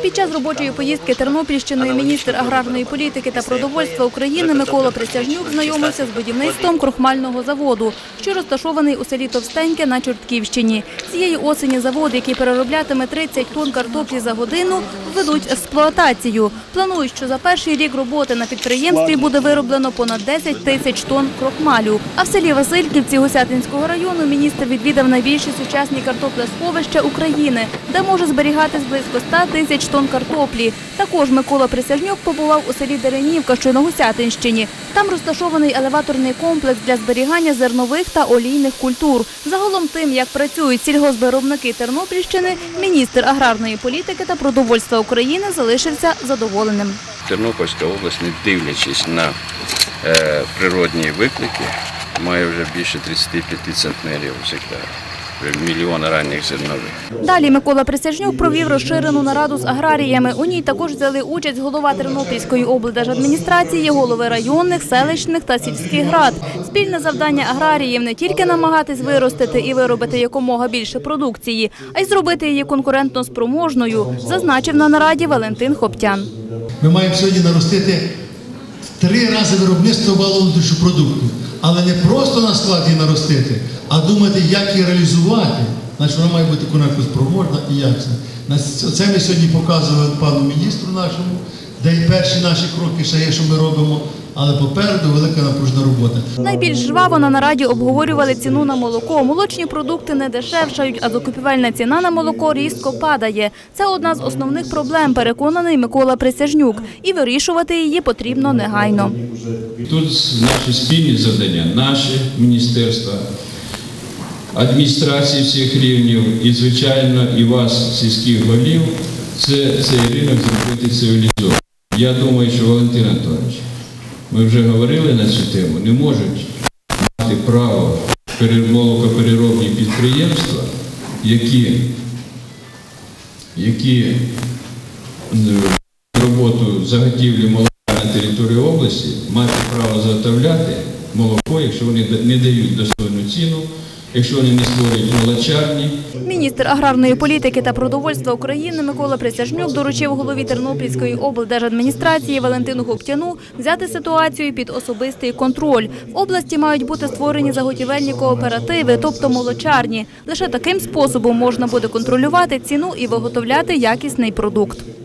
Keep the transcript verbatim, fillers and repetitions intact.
Під час робочої поїздки Тернопільщиною міністр аграрної політики та продовольства України Микола Присяжнюк знайомився з будівництвом крохмального заводу, що розташований у селі Товстеньке на Чортківщині. Цієї осені завод, який перероблятиме тридцять тонн картоплі за годину, введуть в експлуатацію. Планують, що за перший рік роботи на підприємстві буде вироблено понад десять тисяч тонн крохмалю. А в селі Васильківці Гусятинського району міністр відвідав найбільші сучасні картоплесховища України, де може зберігатись близько ста тисяч тонн картоплі. Також Микола Присяжнюк побував у селі Деренівка, що на Гусятинщині. Там розташований елеваторний комплекс для зберігання зернових та олійних культур. Загалом тим, як працюють сільгоспвиробники Тернопільщини, міністр аграрної політики та продовольства України залишився задоволеним. Тернопільська область, не дивлячись на е, природні виклики, має вже більше тридцяти п'яти центнерів з гектара. Мільйон ранніх зернових. Далі Микола Присяжнюк провів розширену нараду з аграріями. У ній також взяли участь голова Тернопільської облдержадміністрації, голови районних, селищних та сільських рад. Спільне завдання аграріїв – не тільки намагатись виростити і виробити якомога більше продукції, а й зробити її конкурентно спроможною, зазначив на нараді Валентин Хоптян. Ми маємо сьогодні наростити три рази виробництво валового внутрішнього продукту. Але не просто на складі наростити, а думати, як її реалізувати. Значить, вона має бути конкурентоспроможна і якісна. Це ми сьогодні показували пану міністру нашому, де і перші наші кроки ще є, що ми робимо, але попереду велика напружена робота. Найбільш жваво на нараді обговорювали ціну на молоко. Молочні продукти не дешевшають, а закупівельна ціна на молоко різко падає. Це одна з основних проблем, переконаний Микола Присяжнюк. І вирішувати її потрібно негайно. Тут наші спільні завдання, наші міністерства, адміністрації всіх рівнів і, звичайно, і вас, сільських голів, це цей ринок зробити цивілізованим. Я думаю, що, Валентин Антонович, ми вже говорили на цю тему, не можуть мати право молокопереробні підприємства, які, які роботу заготівлі молока на території області, мати право заготовляти молоко, якщо вони не дають достойну ціну, якщо вони не створюють молочарні. Міністр аграрної політики та продовольства України Микола Присяжнюк доручив голові Тернопільської облдержадміністрації Валентину Хоптяну взяти ситуацію під особистий контроль. В області мають бути створені заготівельні кооперативи, тобто молочарні. Лише таким способом можна буде контролювати ціну і виготовляти якісний продукт.